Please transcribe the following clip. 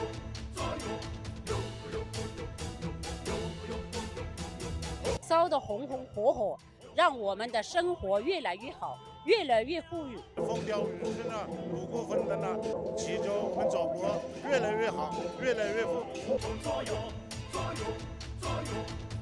烧得红红火火，让我们的生活越来越好，越来越富裕。 风调雨顺啊，五谷丰登啊，祈求我们祖国越来越好，越来越富。